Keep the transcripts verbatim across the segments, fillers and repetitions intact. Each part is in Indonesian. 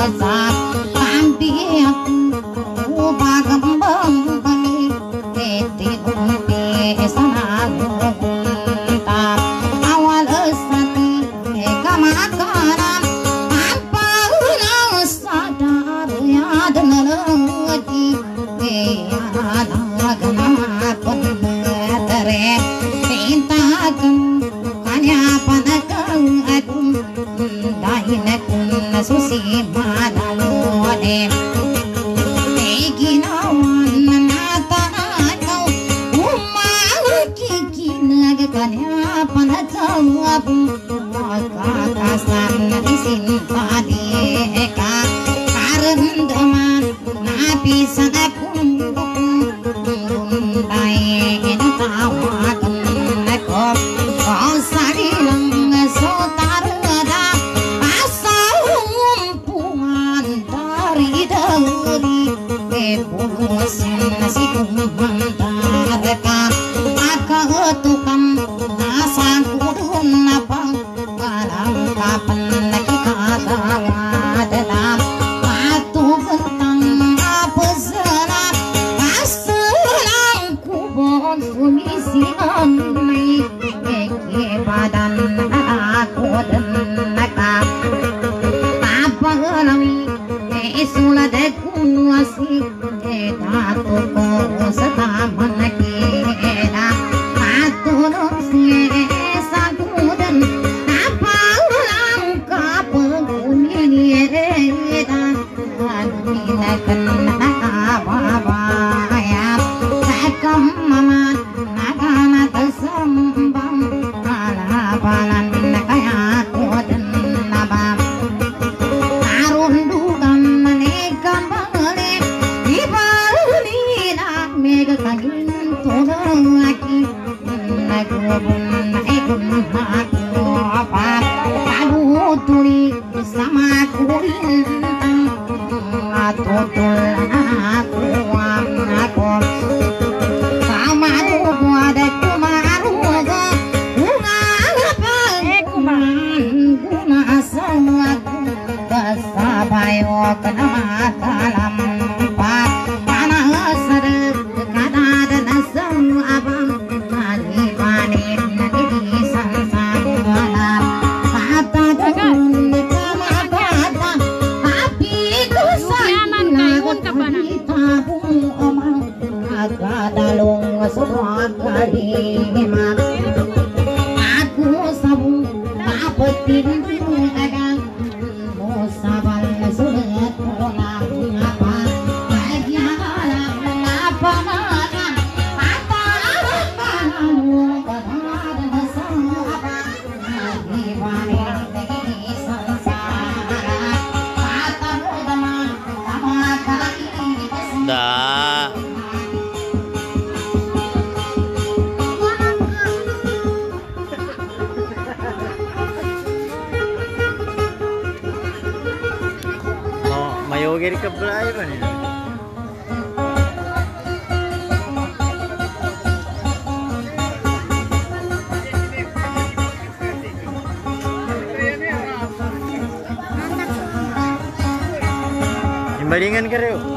Balingan ka rin.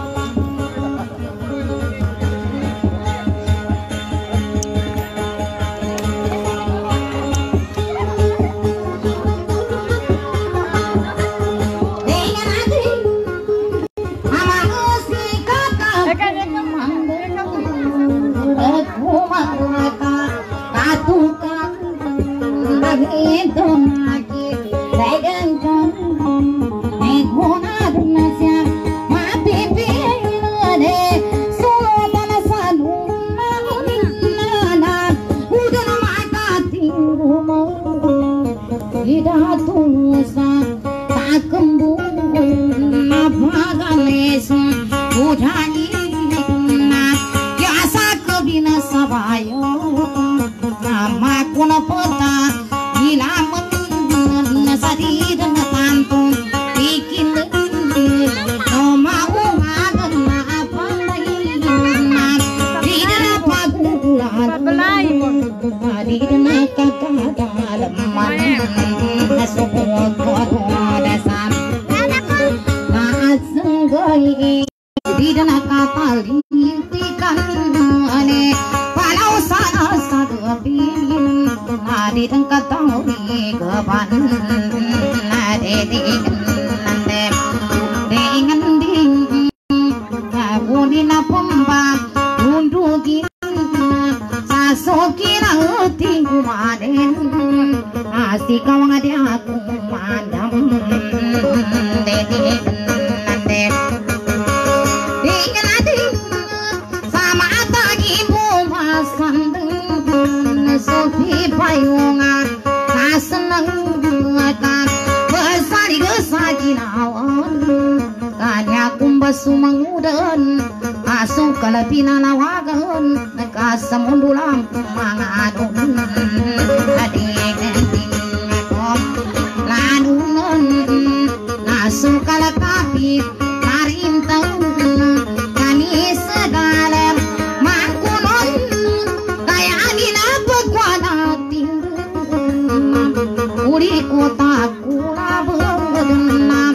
Nah ane di dana kata lintikan ane walau sana sada bin nadi dan kata uri keban nade nande dengan ding kabuni na pomba undugi sasokira tinggu maden asik kawang ade aku mandam dedi nande dengan ding sama tagi bunga sandeng sopi payunga kaseneng kan besari gesaginawan kanya kumbasu mangudan asu kalapina nawagan kasamundulang mangadun adik kom lanunan nasu kalakapit marintang kani segala makunon kaya anina pagwadating uri kota kulabenam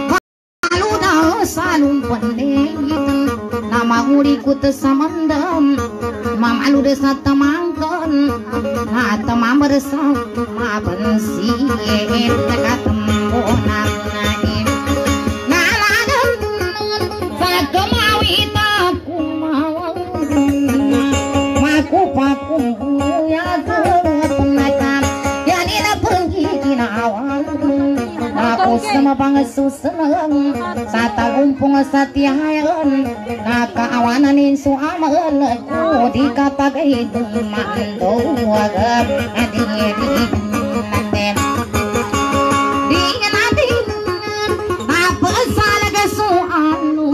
salung pendek nama uri kutu samandam mamalu desa temangkan na temam bersam ma bensi tekatemponan ngaladam sakemawi taku mawang maku paku ya tenakan ya nina pergi kinawang aku sama pangesu seneng sata umpung satiayan nakaawanan insu amal ku dikata gaitu mando agam adi-adi nanden dingan-adi apa salah kesu anu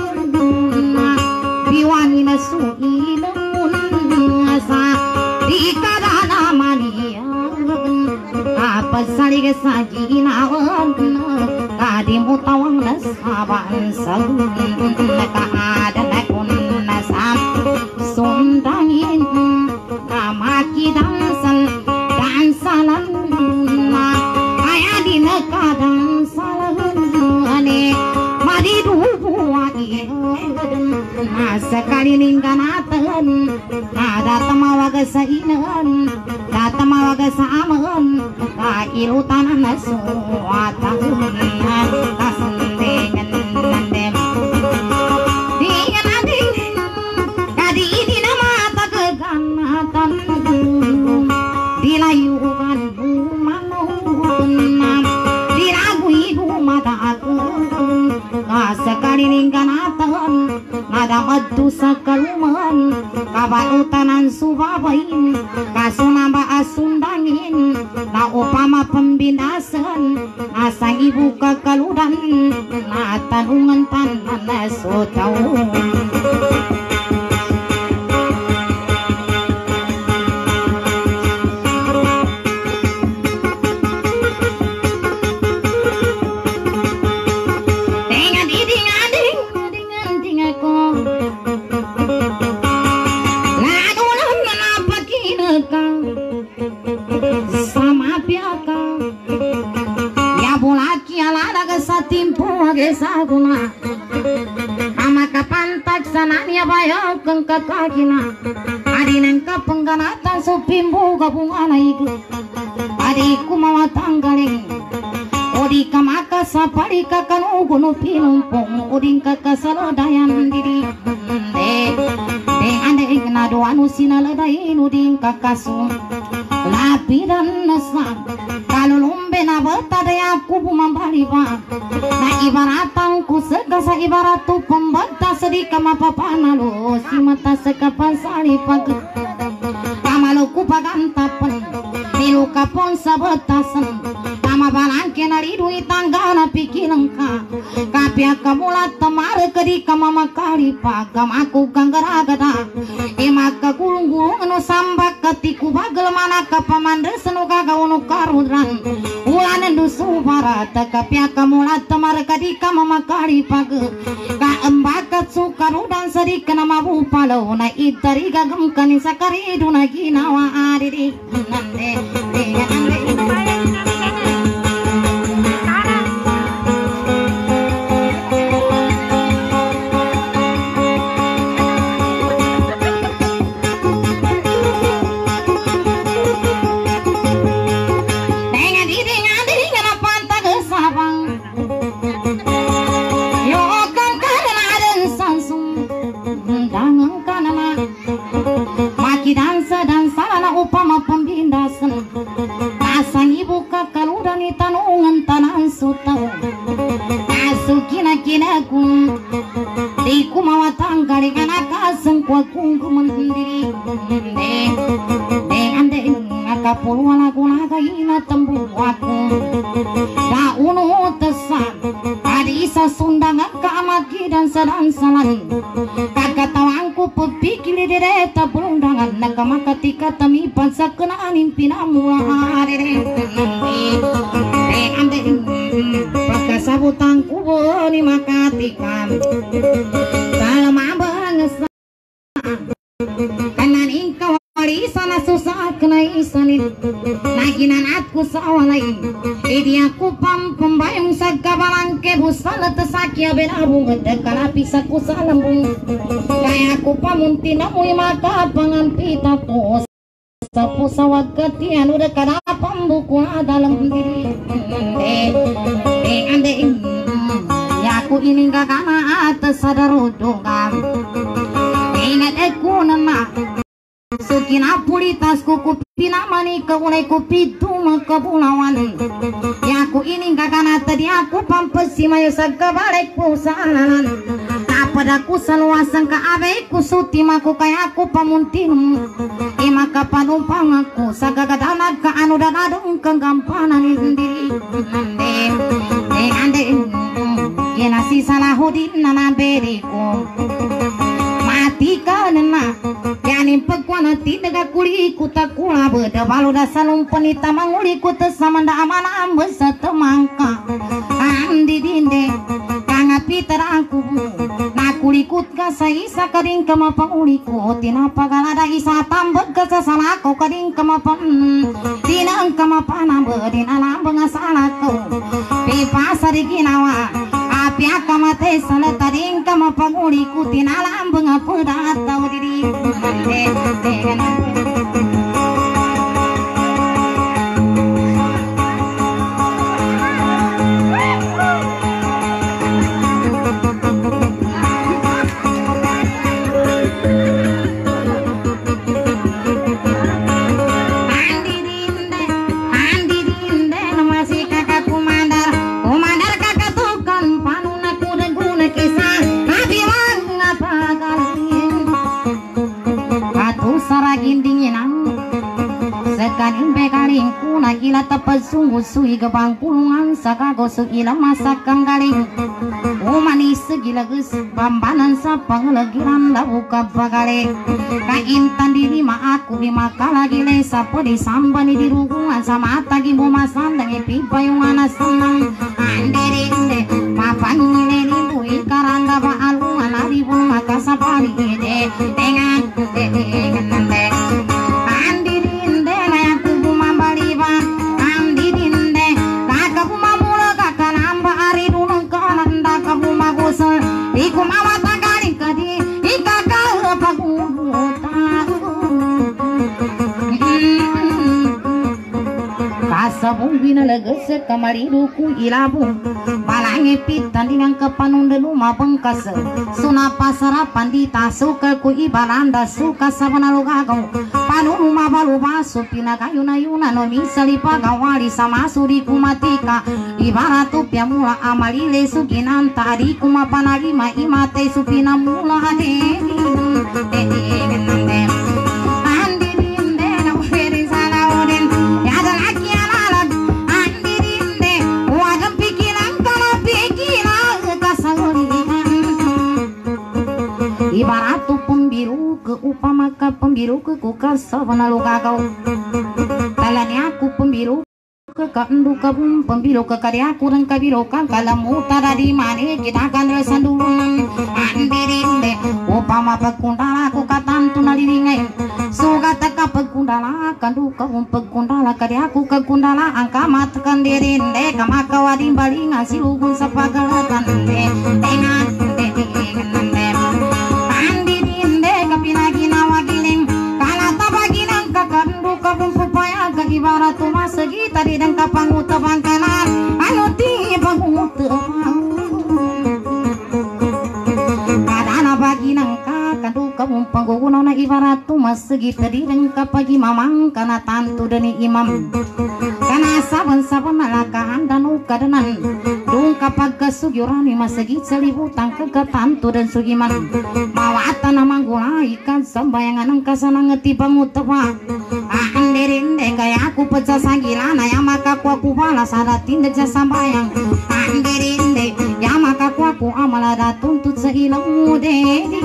biwani nasu ilmun asa dikadana mania apa saling sajinawan kadi mutawang nasaban sagun kaada nakun nasam sundangin kamaki dansan dansalan kaya di nekadang salan ane madi dubuai nasa kali ningganatan ada tamawaga sa inan tamawaga sa aman kailutan na suwatan kasundengan nandem dengan ading kadi ini nama tagaganatan dilayukan bumanunam diragui bumatakan kasekali ningganatan nada madu sakaluman kabalutanan subabain kasunamba asundangin na upama pembinasan asang ibu kekaludan na tanungan tanan na sotau saguna ama kapantak sananya bayo keng kakakina adi nengka pengganatan supimbu gabungana igu adi kumawa tanggaling odi kamaka sapari kakanu gunu pinumpung oding kakasalodayan diri de de ande nado anu sinaladain oding kakasu lapidan nasa kalau lumbe na bata daya kubu mambaliba na ibaratan ku segasa ibaratu pembata sedika mapapana lo si mata sekapasali pag kamalo ku pagantapan nilu kapon sabatasan kama balangke naridui tanggana pikilengka kapia kamula tamare kedika mama kalipa kam aku kanggaragada emaka gulung-gulung anu sambak ketiku bagel mana kapamandres anu kagawunu karudran ulan dusu barata kapia kamula tamare kedika mama kalipa ka embakat sukarudan sedika nama bupalo na itari gagem kani sakaridu na ginawa adiri nande nande ku di kumawatang kali anak sengkwa kung kumendiri de de ande kapuluan aku nagaina tembu aku da unu tesan tadi isa sundangan kamaki dan sedang salan kakak tawangku pepikir dire tabundangan nakama ketika temi pansa kena animpina mula dire de ande pakai sabutan kubo ni makatikan salam abang kanan ingkau wali sana susah kena isanin naginan aku sawalain idi aku pam pembayang sagabalang kebusana tesakia benabung dekala pisaku salambung kaya aku pamuntina mui maka pangampita tos sapu sawagati anu dekala pambuku dalam diri de ande ya aku ini gak kana atas sadarudungan ingat aku nama sukina pulitas kuku pinamani kaulai kupi tuma kepulauan ya aku ini gak kana tadi aku pampesi mayo sagabalik pusalan apadaku saluasan ka abeku suti maku kaya aku pamuntin imaka panumpang aku sagagadanag ka anu dan adong kagampanan diri ande ande kena si Salahuddin nanaberiku mati kanena yanin pekuana tidak kuli kuta kula beda balu dasa lumpeni tamanguli kuta samanda amana ambes temangka andi dinde kanga Peter aku na kuli kut kasa isa kading kama panguliku tina pagalada isa tambek kasa salako kading kama pam tinang kama panam bedina lambeng asalako pipa sariginawa api akamate sana taring kama panguli kutin alam bengapuda tau diri gila tepat sungguh sui gebang kulungan saka gosok gila masakan galing manis segila gus bambanan sapang legiran labuka bagale kaintan diri ma aku di makala gile sapo di sambani di rugungan sama tagi mau masan dan pipa yung anak senang andiri inde papan ini ribui karanda ba alungan ari pun maka sapari ide dengan dengan nande iku mawat galing kadi ikaka paguta kasabung binalagas kamari duku ilabung balange pitan dinang kapanun denuma bengkas suna pasarapan ditasuka ku ibaranda suka sabana lugagaw panunu mabalu baso pinagayuna yuna no misali pagawali sama suri kumatika ibarat upya mula amalile suginan tadi kumapanalima imate supina mula ade ibarat tu pembiru ke upama ka pembiru ke kuka sabana lugagaw talani aku pembiru ke kandu kabum pembiru ke karya kurang kabiro kan kalamu tada di mane kita akan resan dulu andirinde upama pekundala ku katantu naliringai suga taka pekundala kandu kabum pekundala karya ku kekundala angka matkan dirinde kamaka wadim balinga silugun sapagalatan dengan ibarat rumah segi tadi dan kapangutapang kanan anu ti pangutapang kadana bagi nangka kadu kamu panggugunaw na ibarat rumah segi tadi dan kapagi mamang kana tantu dani imam kana saban-saban nalakahan dan ukadanan Sarung kapag kasugyurani masagit sa libutan kagatanto dan sugiman mawatan na manggula ikan sambayangan ang kasanang tibang utawa Anderinde kaya aku pecah sangilana yang maka ku aku balas ada tindak sa sambayang Anderinde yang maka ku aku amal ada tuntut sa ilang mude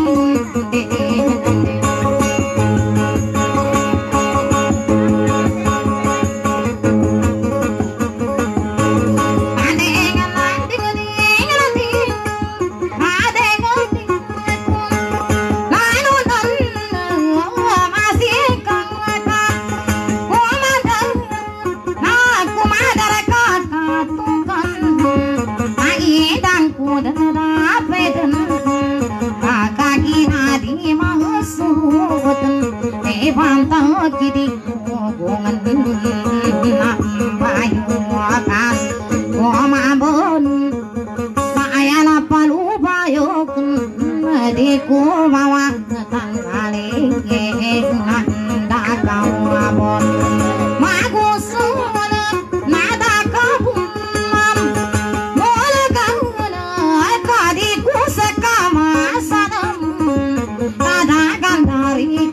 pantang kidi gongan na bayu akan gomabon saya na palu bayo di ku bawa tanggale nanda kau abon magu suna nada kabum molagan kadi ku sekama sanam nada gandari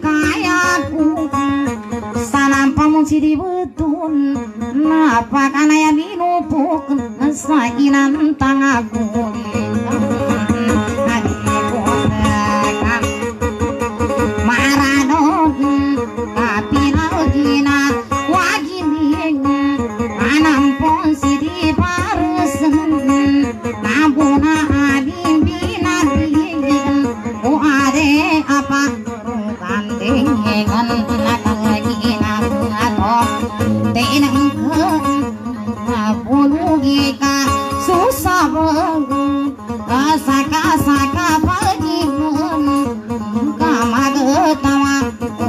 Sidi betun napa kana ya minupuk sa inan tangaku maradon tapi lagina wagini anampon sidi paresen nabuna abin binabin o ade apa kandengan tenang ke puluh ka susah banget saka saka pagi kamar tawa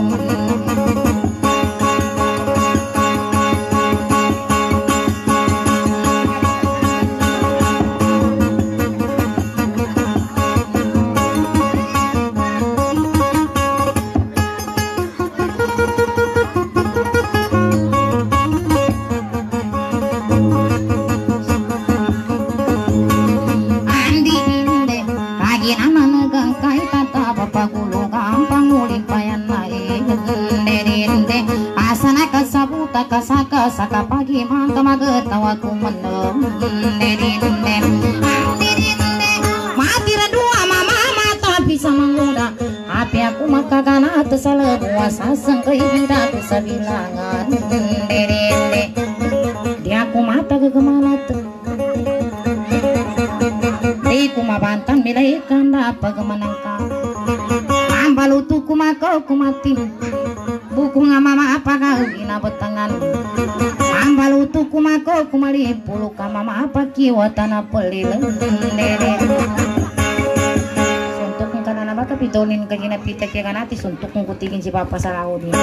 Saka saka pagi mangka magetawa ku mendem dedinde dedinde mati dua mama mata bisa menggoda api aku maka kana tesala puasa sengkai bida sabilangan dedinde dia aku mata kegemalat di kumabantan milai kanda pagamanangka ambalutu kumako kumati buku mama apa kau ina betangan ambalutu kumako kumali puluh mama apa kiwatana pelil suntuk kana nama kapitonin kagina pitek ya kanati suntuk ngkutigin si papa sarao dia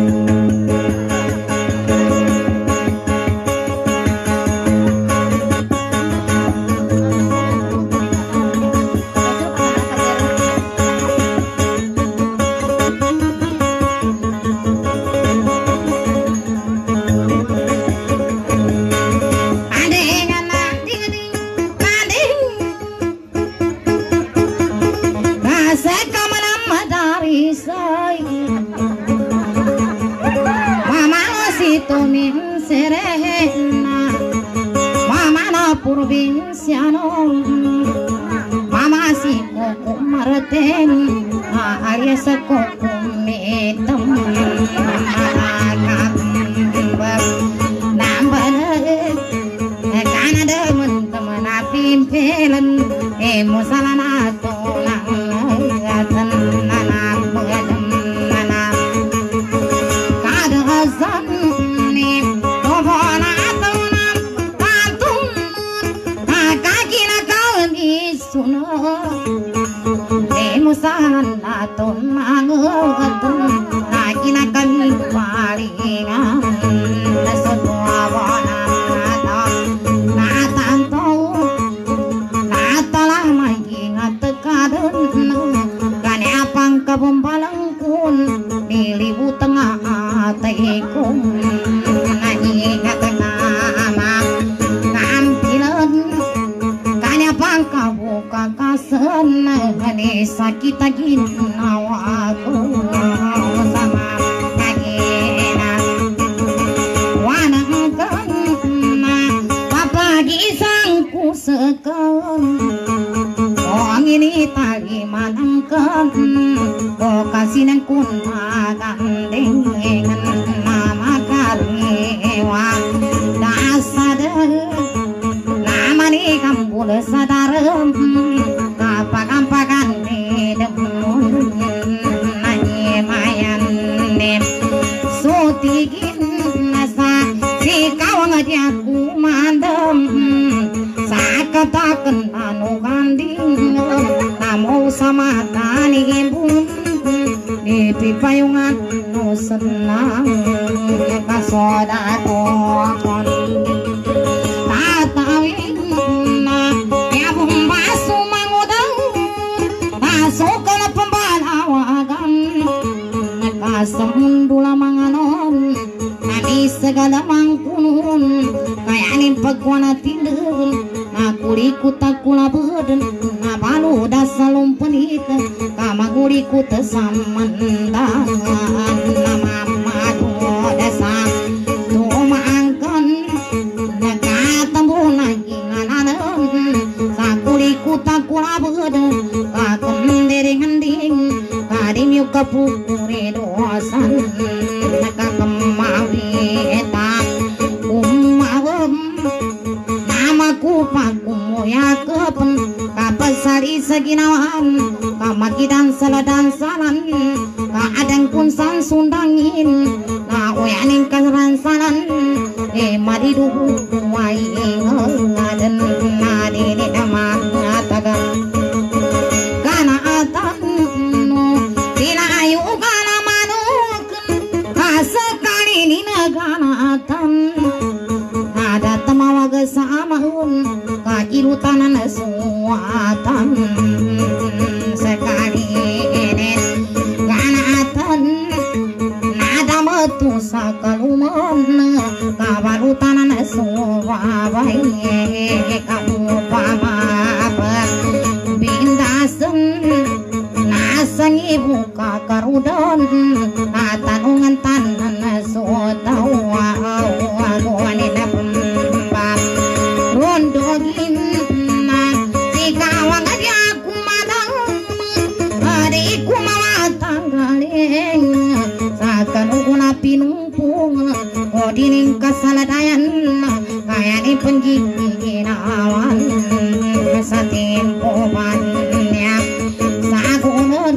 provinciano mama si koko marten arya sa koko metam namban Canada teman pimpilan emo salana to nang nanak bedem nanak kada azan ni tobona suno emo sana ton mangogatun nakinakan palingan nasadwa wana nata natanto natala maingat kadun kane apang kabombalangkun nilibu tengah ataikum nangingat nama kampilan sana hane sakita ginawa ko sama kagina wanang kana papagi sangku sekan ang ini tagi manangkan ko kasih nang kun magandeng nama kaliwa dasar nama ni kampul sadaram kapakan-pakan ni demun nanye mayan nem sutigin nasa si kawang aja ku mandem sakatakan anu kanding namo sama tani bun di pipayungan no senang kasodako kon tatawin na ya bumbasu mangudang masukkan pembalawagan nakasamundula manganon nadi segala mangkunun kayanin pagwana tindun nakuriku takula beden nabalu dasalum penik kamaguriku tesamandangan nama madu desa tumaangkan nakatambu lagi ngananen sakuriku takula beden kakendering-ending kadimyu kapukure dosan nakakemawita umawem namaku pakumu ya kepen kapasari seginawan kamakidan saladan salan kaadang kunsan sundangin na uyaning kasaransalan e maridu kuwai ngaden nadini nama ngatagan kana atan tina ayu kana manuken kasekali ni negana atan ada temawaga samaun kakirutanan suatan sekali ini ganatan nada metu sakaluman kabarutanan suwabai kamu pamaper bindasen nasang ibu kakarudan natanungan tanan suatawa wanita pembab rondogin na sikawang aku madang adikku mawatang galing sakanuguna pinumpung odining kasaladayan kaya ni penggiginawan sa tempo bannya sagunan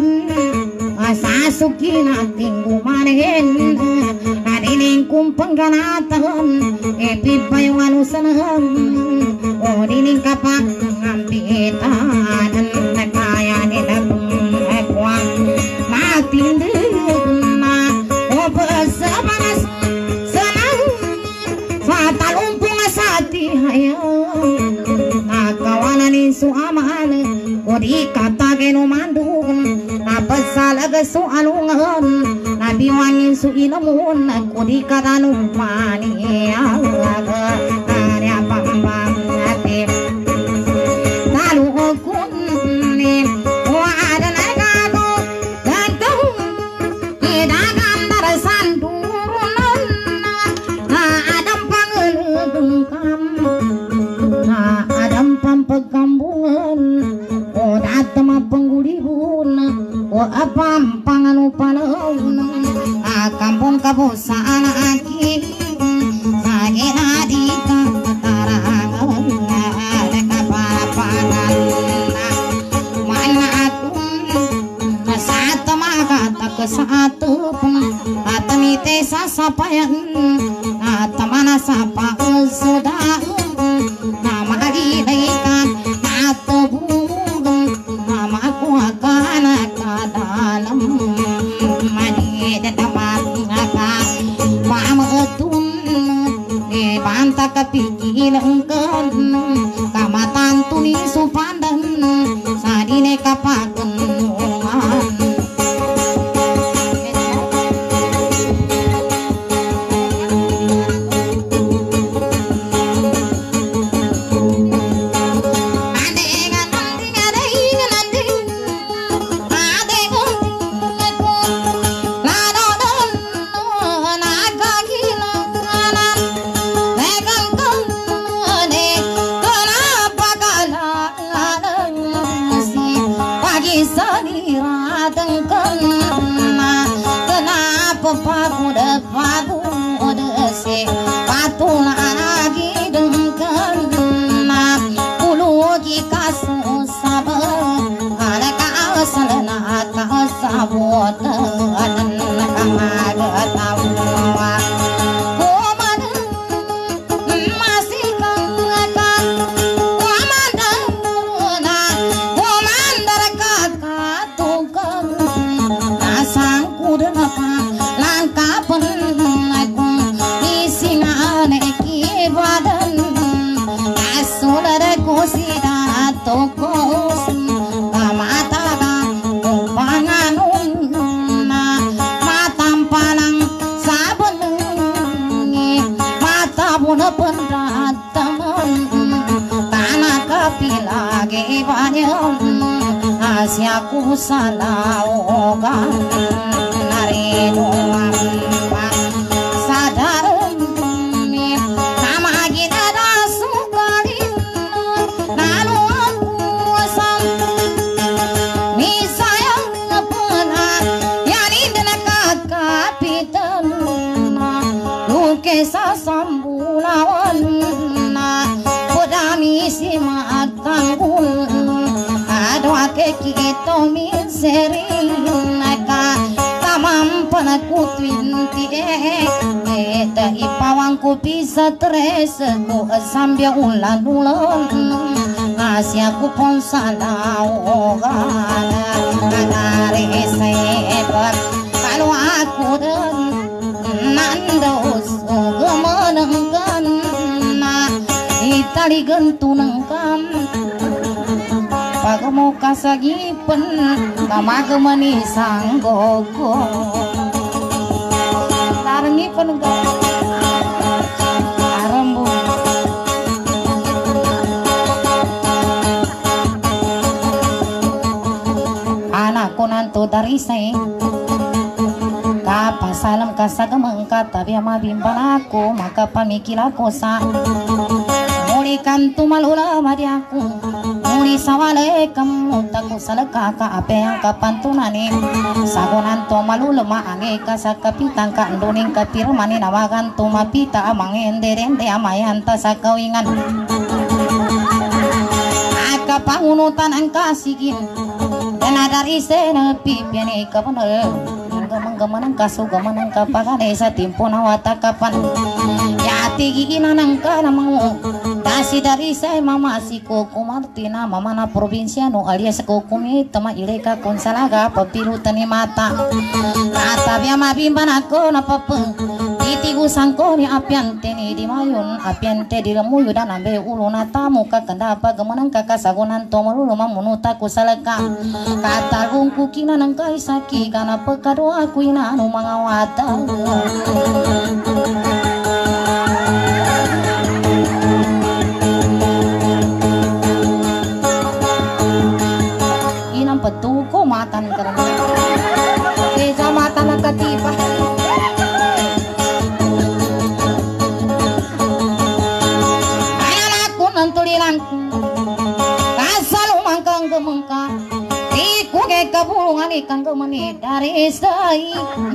sasukin ating gumanin adining kumpang ganatan epipayungan usanam odining kapag ambitan kaya nila kumekuan matindig na opesabanas senang sa talumpong sa tihayan nakawanan suaman odi katagin umandun napasalaga su alungan nabiwangin su ilamun odi katanong maniyaga karya pambang natin talukun ni wada nagado gantong idagam darasan turunan na adam pangelugengkam na adam pampagkambungan o datama penggulihun o apam panganupalan kampung kabusaan aki sagina di katarangan kaparapanan mana aku satu magata ke satu atamite sasapayan atamana sapa sudah nama gilaikan atau bugeng nama aku akan dalam mani dedaman ngaka pametun di banta kepikiran kan kamatan tuni supandan sadine kapaken Ada bisa diradengkan. Kenapa paku depaku desi patula lagi dengkan. Ulu jika susah ada kasalena kasabot dan kamada tahu. Aku salaogan narino mampa sadar mi nama kita dah sukarin lalu aku asam mi sayang pernah yani dan kakak pitan lukesa sambulawan podami si makanggul adwa kita min serinaka tamam panaku twinti eh eta ipawangku bisa tres ku sambia ulan ulan ngasih aku pon salau kadare sebat kalau aku dan nandos gemenengkan itali gentunengkan pagamo kasagipen kamagemani sanggogo larengipen arembu anakku nantu dari saya kapasalam kasagemeng kata biama bimban aku maka pamikil aku sa mulikan tumalula madiaku muli sawale kamu taku salaka ka ape yang kapantunani sagonan to malulema ange kasakapitang ka ndoning kapirmani nawagan to mapita amangenderende amayanta sakawingan aka pangunutan ang kasigin dan dari sena pipiani kapanel gamang-gamanang kasugamanang kapagane sa timpo na watakapan yati giginanang ka namang dasi dari saya mama si Koko Martina mama na provinsiano alias Koko Mitama ileka konsalaga papiru tani mata kata biya mabimban ako na papa titigusan ko ni apiante ni di mayon apiante di lamuyo dan ambe ulo na tamu kakanda pagamanang kakasagunan to malulo mamunuta ko salaka kata gungku kina nang kaisaki kana pekado aku ina anu mga wata inang petuko matan karena desa mata nakatipa anakku nantulirangku kasal mangkang gemengka iku ke kabulungan ikan gemeni dari sai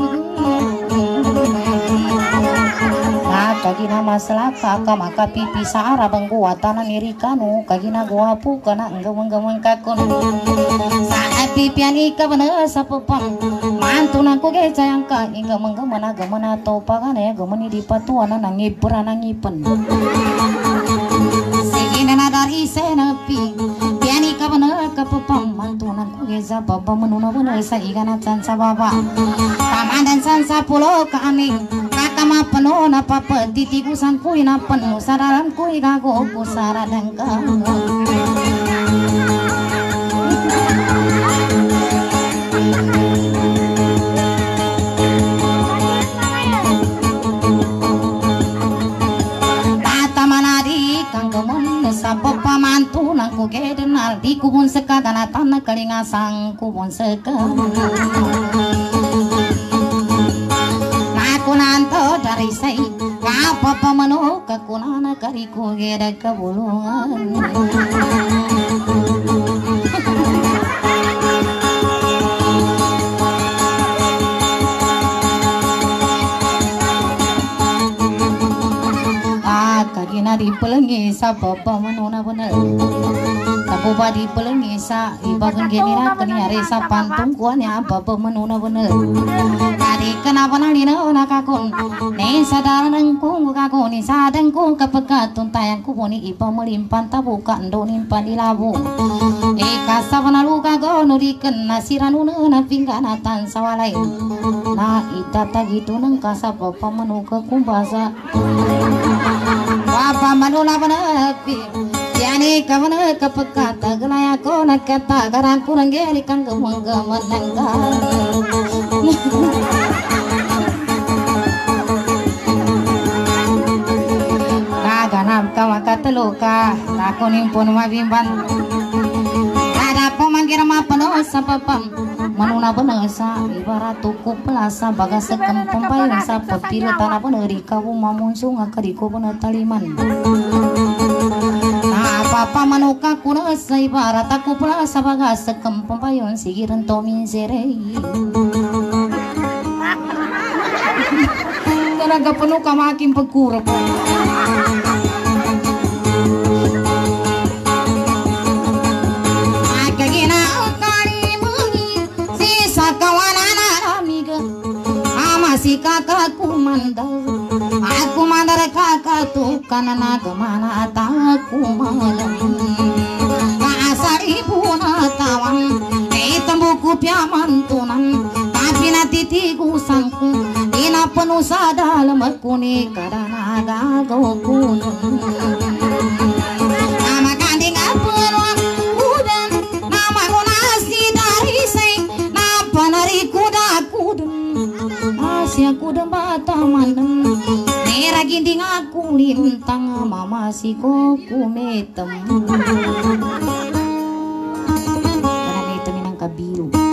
kagina masalah kakak maka pipi saara bangguwa tanah nirikanu kagina gua pu kana enggak kakun saat pipian ika bener sapepang mantunan ku ge sayang ka hingga menggemana gemana to pagane gemeni di patuana nangipura nangipen segina dari senepi pian ika bener kapepang mantunan ku ge sababa menuna bener sa igana sansa baba paman dan sansa pulo kami kama penuh na papa titiku sangkui na penuh saralan kui gago ku saradang kamu tata manadi kang gemun sabab pamantu nang ku gedenal di kubun sekadana tanah kelinga sang kubun sekadana nanto dari saya apa pamano kakunana kariku geda kabulungan sa baba manuna bener. Tapo badi pelengi sa ibagan genira keni are sa pantung kuan ya baba manuna bener. Kari kenapa nang dina nakakon ne sadar nang ku kakon ni sadang ku kepekat tuntayang ku poni ipa melimpan tabuka ndo nimpan di labu. E kasavana luka go nuriken nasiranuna na pingganatan sawalai. Na itata gitu nang kasapa pamanuka kumbasa. Papa manula banapi yani kavana kapakata galaya ko nakata garan kurang geli kang gemangga manangga. Kaganam kamakata loka takoning pun mabimban. Ada pemanggil mapano sapapam manuna benesa ibarat tuku pelasa bagas sekem pembayang sa pepila tanah beneri kawu mamunsung akadiko bener taliman. Nah papa manuka kunesa ibarat aku pelasa bagas sekem pembayang sigiren tomin serei. Tenaga penuh makin pegurep. Si kakakku mandar, aku mandar kakak tuh karena kemana aku malam. Masa ibu natawan, eh tembuku piaman tunan, tapi nanti tiku sangku, ina penuh dalam aku nih karena gagal kunun. Nama kanding apa udan, nama nasi dari say, napa nari kuda kudun. Asia kuda bata mandem merah ginting aku lintang mama si koku metem karena itu minang kabiru.